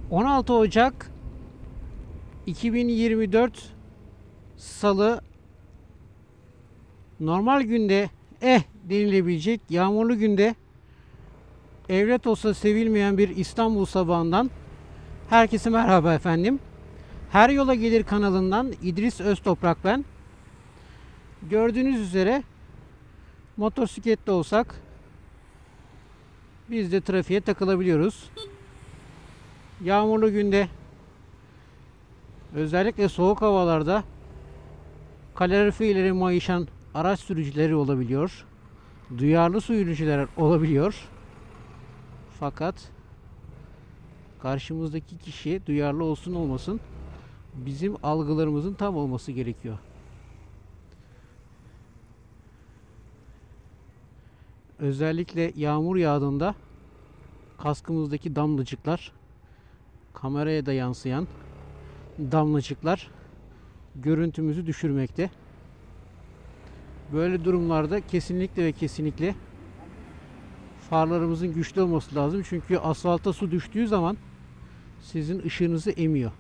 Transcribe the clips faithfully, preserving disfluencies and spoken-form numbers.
on altı Ocak iki bin yirmi dört Salı, normal günde eh denilebilecek yağmurlu günde evlat olsa sevilmeyen bir İstanbul sabahından herkese merhaba efendim. Her Yola Gelir kanalından İdris Öztoprak ben. Gördüğünüz üzere motosiklette olsak biz de trafiğe takılabiliyoruz. Yağmurlu günde, özellikle soğuk havalarda kaloriferleri mayışan araç sürücüleri olabiliyor. Duyarlı sürücüler olabiliyor. Fakat karşımızdaki kişi duyarlı olsun olmasın bizim algılarımızın tam olması gerekiyor. Özellikle yağmur yağdığında kaskımızdaki damlacıklar, kameraya da yansıyan damlacıklar görüntümüzü düşürmekte. Böyle durumlarda kesinlikle ve kesinlikle farlarımızın güçlü olması lazım. Çünkü asfalta su düştüğü zaman sizin ışığınızı emiyor.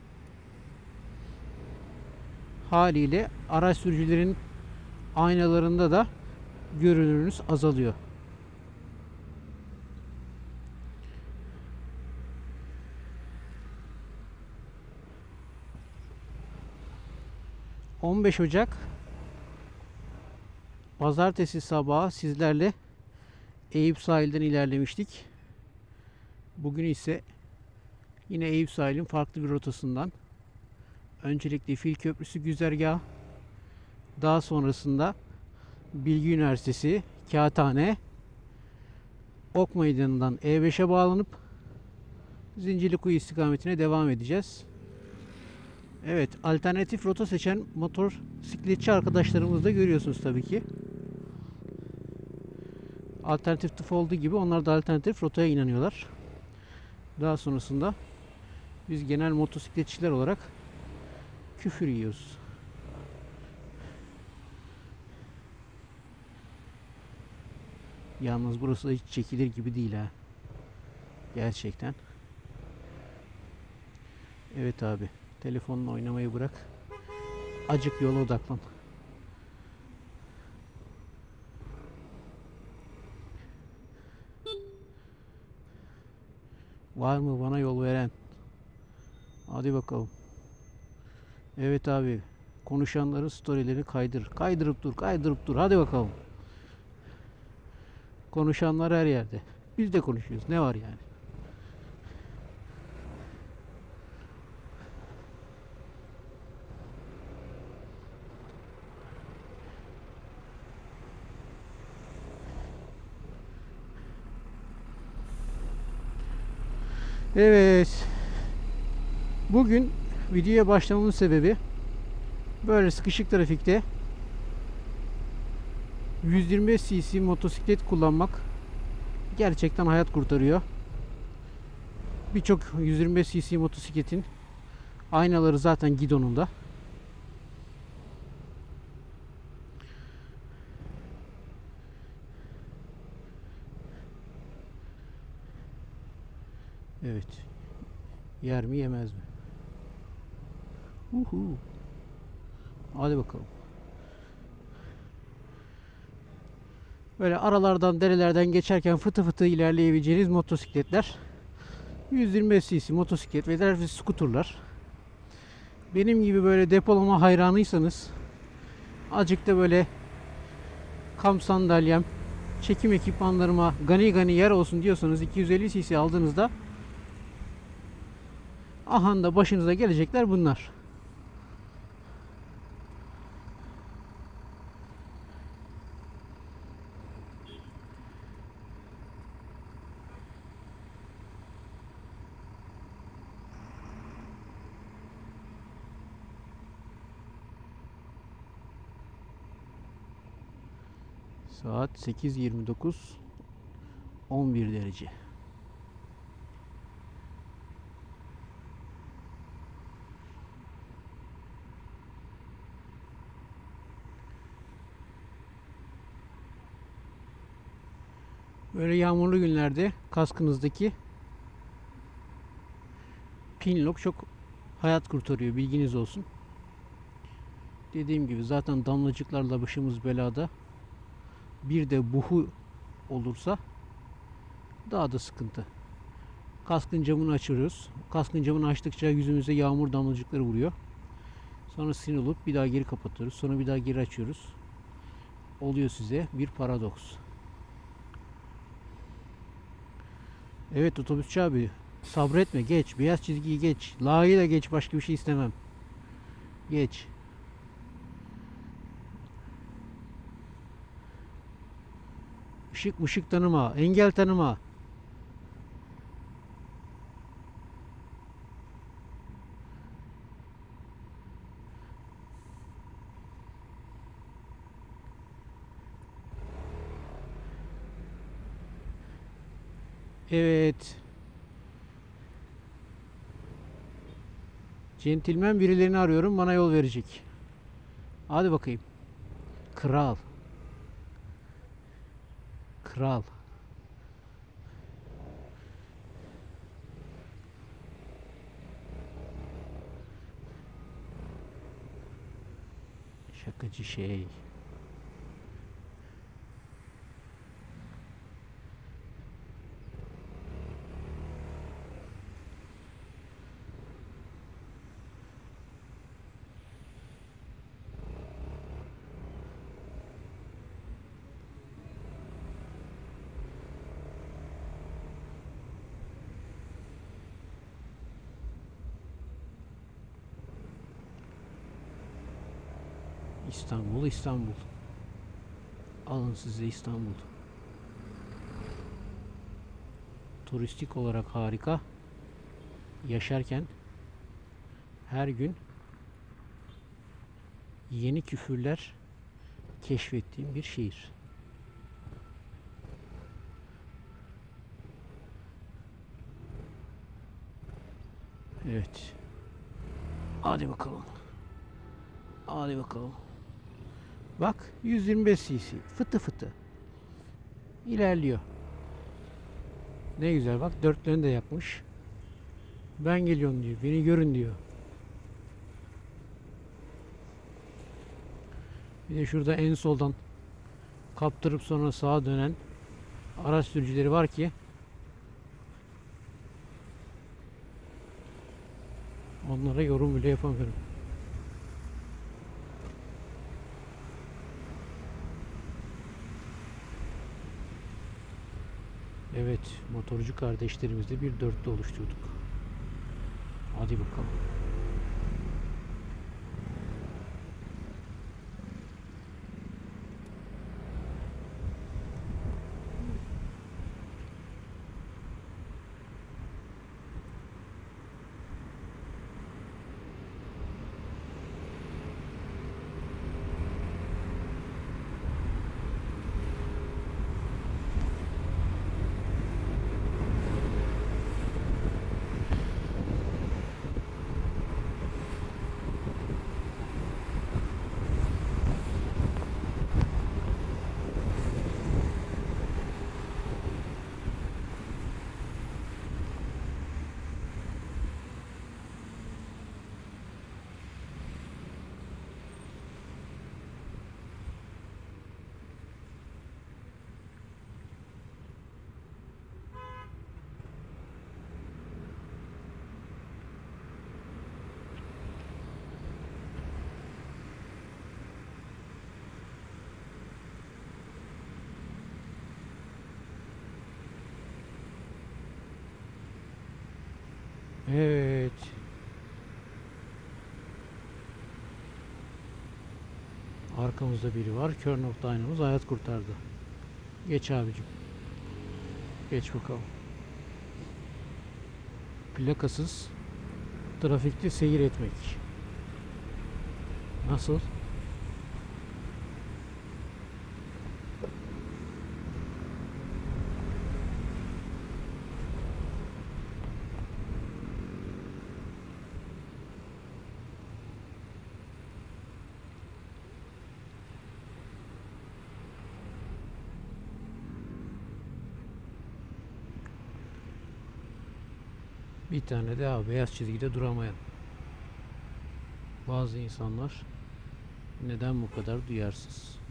Haliyle araç sürücülerin aynalarında da görünürünüz azalıyor. on beş Ocak Pazartesi sabahı sizlerle Eyüp sahilden ilerlemiştik. Bugün ise yine Eyüp sahilin farklı bir rotasından, öncelikle Fil Köprüsü güzergahı, daha sonrasında Bilgi Üniversitesi, Kağıthane, Ok Meydanı'ndan E beşe bağlanıp Zincirlikuyu istikametine devam edeceğiz. Evet, alternatif rota seçen motosikletçi arkadaşlarımızı da görüyorsunuz tabii ki. Alternatif tıf olduğu gibi onlar da alternatif rotaya inanıyorlar. Daha sonrasında biz genel motosikletçiler olarak küfür yiyoruz. Yalnız burası da hiç çekilir gibi değil ha. Gerçekten. Evet abi, telefonla oynamayı bırak. Acık yola odaklan. Var mı bana yol veren? Hadi bakalım. Evet abi, konuşanların storylerini kaydır. Kaydırıp dur, kaydırıp dur. Hadi bakalım. Konuşanlar her yerde. Biz de konuşuyoruz. Ne var yani? Evet. Bugün videoya başlamamın sebebi böyle sıkışık trafikte yüz yirmi beş cc motosiklet kullanmak gerçekten hayat kurtarıyor. Birçok yüz yirmi beş cc motosikletin aynaları zaten gidonunda. Evet. Yer mi yemez mi? Uhu. Hadi bakalım. Böyle aralardan, derelerden geçerken fıtı fıtı ilerleyebileceğiniz motosikletler yüz yirmi beş cc motosiklet ve diğer skuterlar. Benim gibi böyle depolama hayranıysanız, azıcık da böyle kamp sandalyem, çekim ekipmanlarıma gani gani yer olsun diyorsanız iki yüz elli cc aldığınızda ahanda başınıza gelecekler bunlar. Saat sekiz yirmi dokuz, on bir derece. Böyle yağmurlu günlerde kaskınızdaki Pinlock çok hayat kurtarıyor. Bilginiz olsun. Dediğim gibi zaten damlacıklarla başımız belada. Bir de buhu olursa daha da sıkıntı. Kaskın camını açıyoruz. Kaskın camını açtıkça yüzümüze yağmur damlacıkları vuruyor. Sonra sinir olup bir daha geri kapatıyoruz. Sonra bir daha geri açıyoruz. Oluyor size bir paradoks. Evet otobüsçü abi, sabretme, geç. Beyaz çizgiyi geç. La'yı da geç, başka bir şey istemem. Geç. Işık mışık tanıma. Engel tanıma. Evet. Centilmen birilerini arıyorum. Bana yol verecek. Hadi bakayım. Kral. Kral. Şakacı şey. İstanbul, İstanbul. Alın size İstanbul. Turistik olarak harika. Yaşarken her gün yeni küfürler keşfettiğim bir şehir. Evet. Hadi bakalım. Hadi bakalım. Bak yüz yirmi beş cc. Fıtı fıtı. İlerliyor. Ne güzel bak, dörtlerini de yakmış. Ben geliyorum diyor. Beni görün diyor. Bir de şurada en soldan kaptırıp sonra sağa dönen araç sürücüleri var ki onlara yorum bile yapamıyorum. Evet, motorcu kardeşlerimizle bir dörtlü oluşturduk. Hadi bakalım. Evet. Arkamızda biri var. Kör nokta aynamız hayat kurtardı. Geç abicim. Geç bakalım. Plakasız trafikte seyir etmek. Nasıl? Bir tane daha beyaz çizgide duramayan. Bazı insanlar neden bu kadar duyarsız?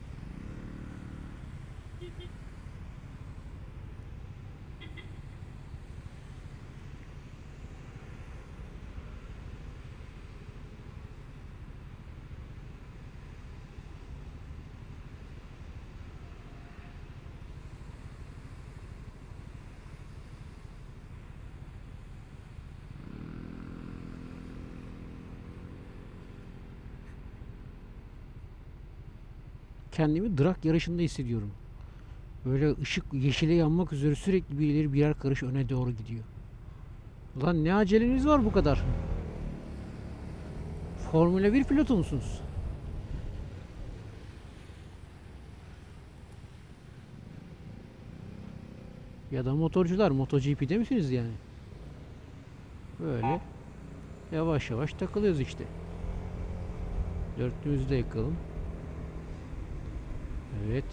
Kendimi drag yarışında hissediyorum. Böyle ışık yeşile yanmak üzere sürekli birileri birer karış öne doğru gidiyor. Ulan ne aceleniz var bu kadar? Formula bir pilotu musunuz? Ya da motorcular, MotoGP'de misiniz yani? Böyle yavaş yavaş takılıyoruz işte. Dörtlüğümüzü de yakalım. Evet.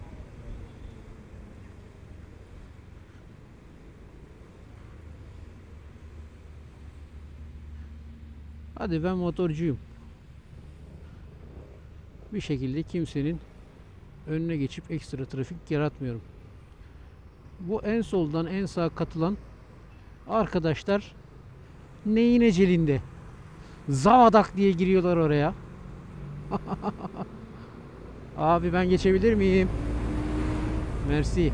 Hadi ben motorcuyum. Bir şekilde kimsenin önüne geçip ekstra trafik yaratmıyorum. Bu en soldan en sağa katılan arkadaşlar neyin ecelinde? Zavadak diye giriyorlar oraya. Abi ben geçebilir miyim? Mersi.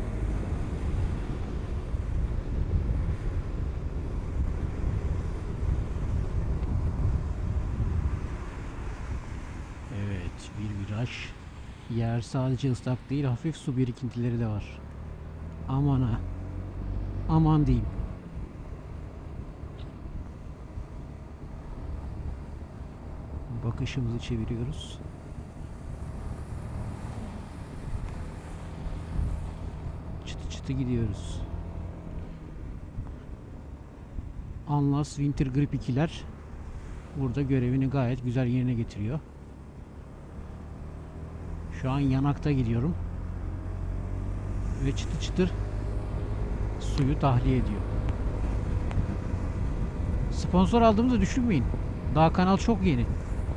Evet, bir viraj. Yer sadece ıslak değil, hafif su birikintileri de var. Aman ha. Aman diyeyim. Bakışımızı çeviriyoruz. Çıtı çıtı gidiyoruz. Anlas Winter Grip ikiler burada görevini gayet güzel yerine getiriyor. Şu an yanakta gidiyorum. Ve çıtı çıtır suyu tahliye ediyor. Sponsor aldığımızı düşünmeyin. Daha kanal çok yeni.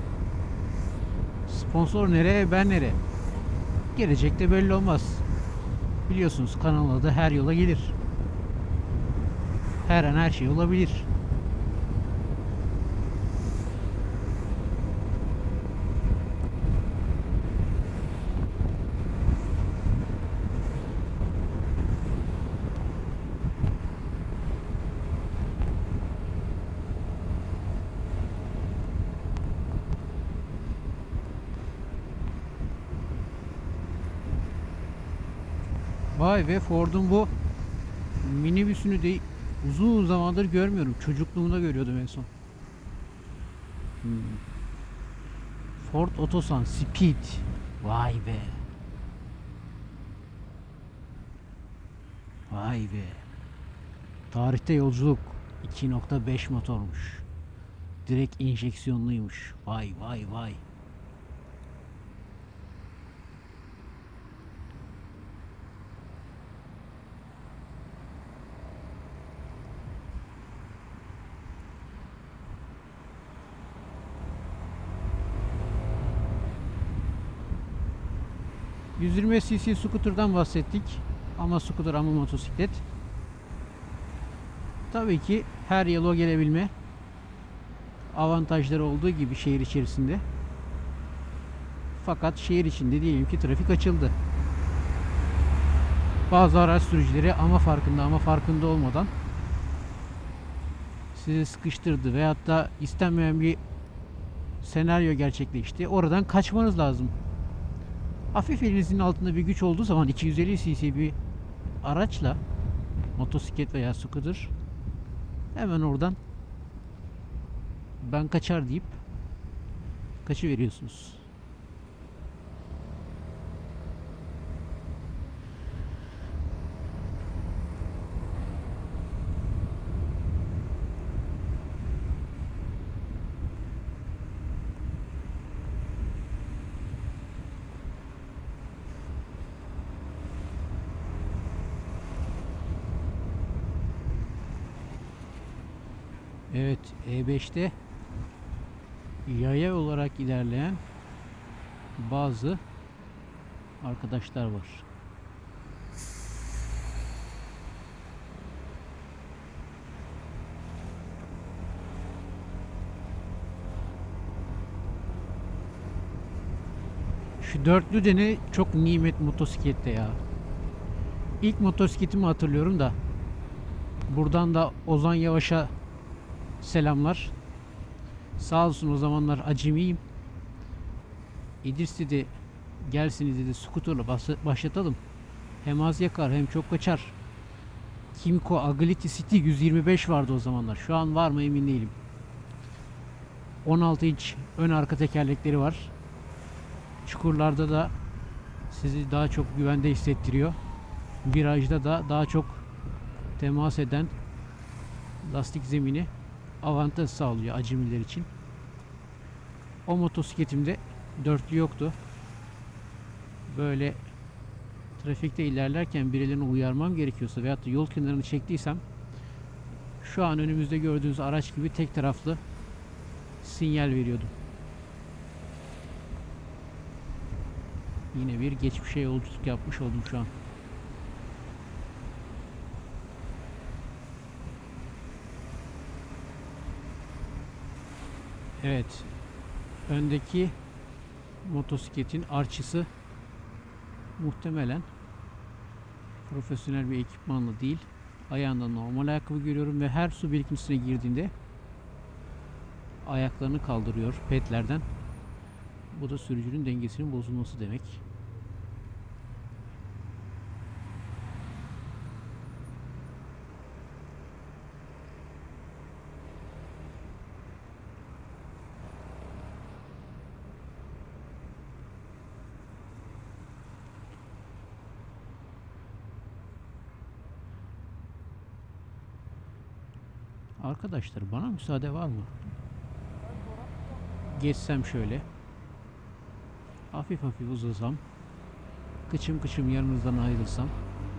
Sponsor nereye, ben nereye? Gelecekte belli olmaz. Biliyorsunuz kanal adı her yola gelir. Her an her şey olabilir. Vay be, Ford'un bu minibüsünü de uzun zamandır görmüyorum. Çocukluğumda görüyordum en son. Hmm. Ford Otosan Speed. Vay be. Vay be. Tarihte yolculuk. iki nokta beş motormuş. Direkt enjeksiyonluymuş. Vay vay vay. yüz yirmi cc scooter'dan bahsettik. Ama scooter ama motosiklet. Tabii ki her yola gelebilme avantajları olduğu gibi şehir içerisinde. Fakat şehir içinde diyelim ki trafik açıldı. Bazı araç sürücüleri ama farkında ama farkında olmadan sizi sıkıştırdı veyahut da istenmeyen bir senaryo gerçekleşti. Oradan kaçmanız lazım. Hafif elinizin altında bir güç olduğu zaman iki yüz elli cc bir araçla motosiklet veya scooter hemen oradan ben kaçar deyip kaçıveriyorsunuz. Evet, E beşte yaya olarak ilerleyen bazı arkadaşlar var. Şu dörtlü de ne çok nimet motosiklette ya. İlk motosikletimi hatırlıyorum da. Buradan da Ozan Yavaş'a selamlar. Sağ olsun, o zamanlar acemiyim. İdris dedi gelsin dedi, skuterla başlatalım. Hem az yakar hem çok kaçar. Kimco Agility City yüz yirmi beş vardı o zamanlar. Şu an var mı emin değilim. on altı inç ön arka tekerlekleri var. Çukurlarda da sizi daha çok güvende hissettiriyor. Virajda da daha çok temas eden lastik zemini avantaj sağlıyor acemiler için. O motosikletimde dörtlü yoktu. Böyle trafikte ilerlerken birilerini uyarmam gerekiyorsa veyahut da yol kenarını çektiysem şu an önümüzde gördüğünüz araç gibi tek taraflı sinyal veriyordum. Yine bir geçmişe yolculuk yapmış oldum şu an. Evet. Öndeki motosikletin arçısı muhtemelen profesyonel bir ekipmanla değil, ayağında normal ayakkabı görüyorum ve her su birikintisine girdiğinde ayaklarını kaldırıyor petlerden. Bu da sürücünün dengesinin bozulması demek. Arkadaşlar bana müsaade var mı? Geçsem şöyle. Hafif hafif uzasam. Kıçım kıçım yanınızdan ayrılsam.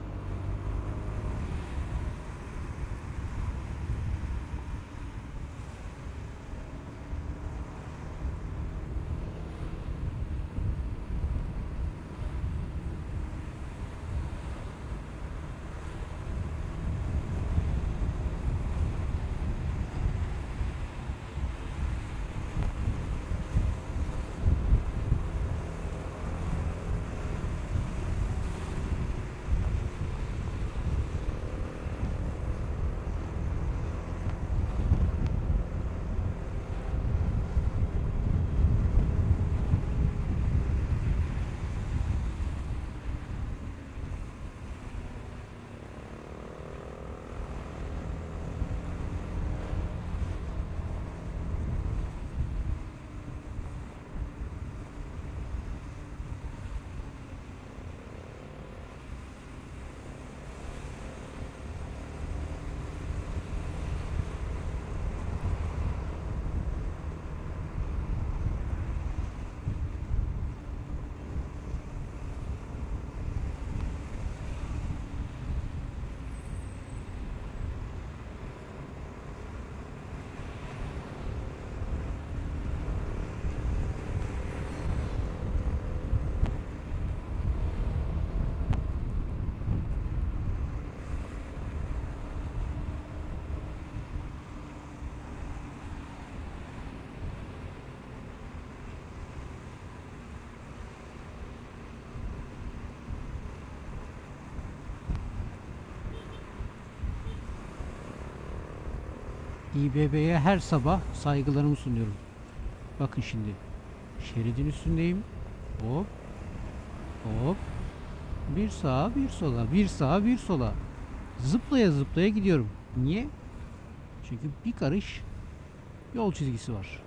İBB'ye her sabah saygılarımı sunuyorum. Bakın şimdi. Şeridin üstündeyim. Hop. Hop. Bir sağa bir sola. Bir sağa bir sola. Zıplaya zıplaya gidiyorum. Niye? Çünkü bir karış yol çizgisi var.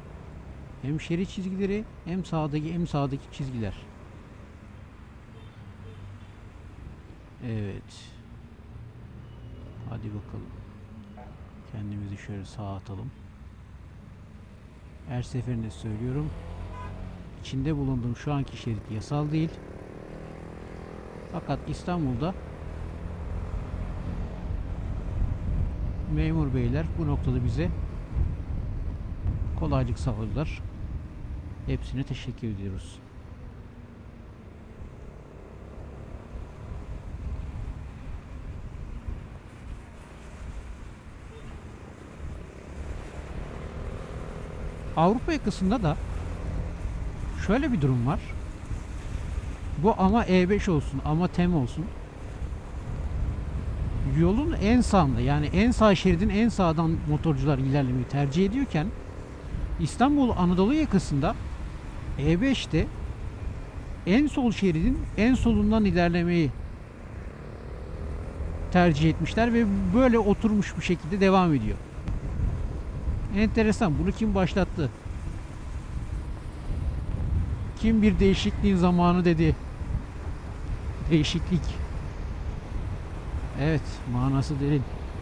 Hem şerit çizgileri hem sağdaki hem sağdaki çizgiler. Evet. Hadi bakalım. Kendimizi şöyle sağa atalım. Her seferinde söylüyorum. İçinde bulunduğum şu anki şerit yasal değil. Fakat İstanbul'da memur beyler bu noktada bize kolaylık sağladılar. Hepsine teşekkür ediyoruz. Avrupa yakasında da şöyle bir durum var. Bu ama E beş olsun, ama TEM olsun. Yolun en sağında, yani en sağ şeridin en sağdan motorcular ilerlemeyi tercih ediyorken İstanbul Anadolu yakasında E beşte en sol şeridin en solundan ilerlemeyi tercih etmişler ve böyle oturmuş bir şekilde devam ediyor. Enteresan. Bunu kim başlattı? Kim bir değişikliğin zamanı dedi? Değişiklik. Evet, manası derin.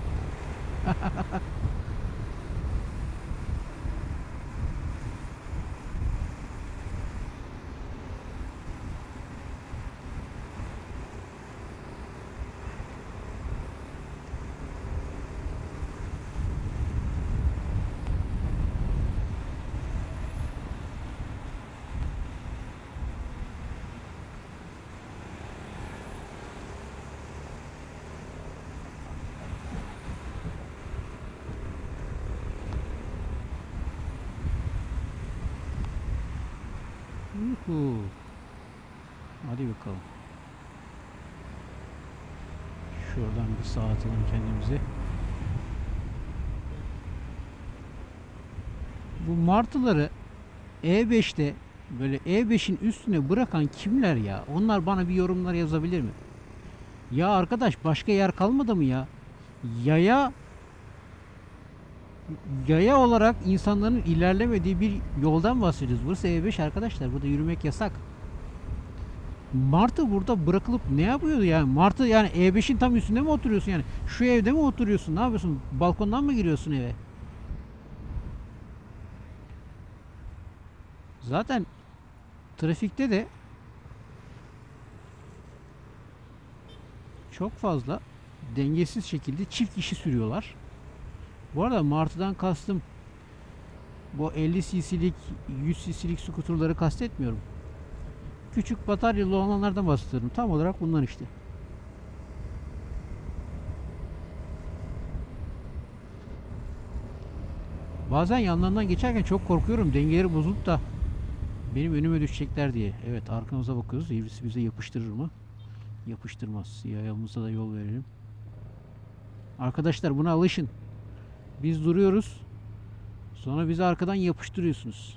Yuhu. Hadi bakalım. Şuradan bir sağa atalım kendimize. Bu martıları E beşte böyle E beşin üstüne bırakan kimler ya? Onlar bana bir yorumlar yazabilir mi? Ya arkadaş, başka yer kalmadı mı ya? Yaya yaya olarak insanların ilerlemediği bir yoldan bahsediyoruz. Burası E beş arkadaşlar. Burada yürümek yasak. Martı burada bırakılıp ne yapıyordu yani? Martı yani E beşin tam üstünde mi oturuyorsun yani? Şu evde mi oturuyorsun? Ne yapıyorsun? Balkondan mı giriyorsun eve? Zaten trafikte de çok fazla dengesiz şekilde çift kişi sürüyorlar. Bu arada martıdan kastım bu elli cc'lik, yüz cc'lik skuterları kastetmiyorum. Küçük bataryalı olanlardan bahsediyorum. Tam olarak bunlar işte. Bazen yanlarından geçerken çok korkuyorum. Dengeleri bozulup da benim önüme düşecekler diye. Evet, arkamıza bakıyoruz. Birisi bize yapıştırır mı? Yapıştırmaz. Yayamıza da yol verelim. Arkadaşlar buna alışın. Biz duruyoruz. Sonra bizi arkadan yapıştırıyorsunuz.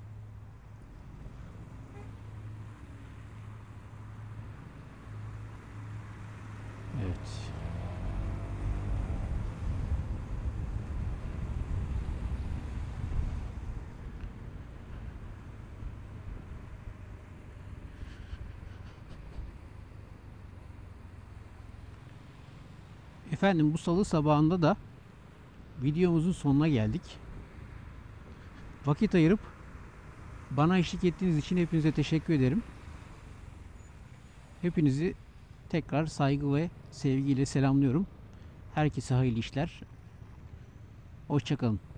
Evet. Efendim, bu salı sabahında da videomuzun sonuna geldik. Vakit ayırıp bana eşlik ettiğiniz için hepinize teşekkür ederim. Hepinizi tekrar saygı ve sevgiyle selamlıyorum. Herkese hayırlı işler. Hoşça kalın.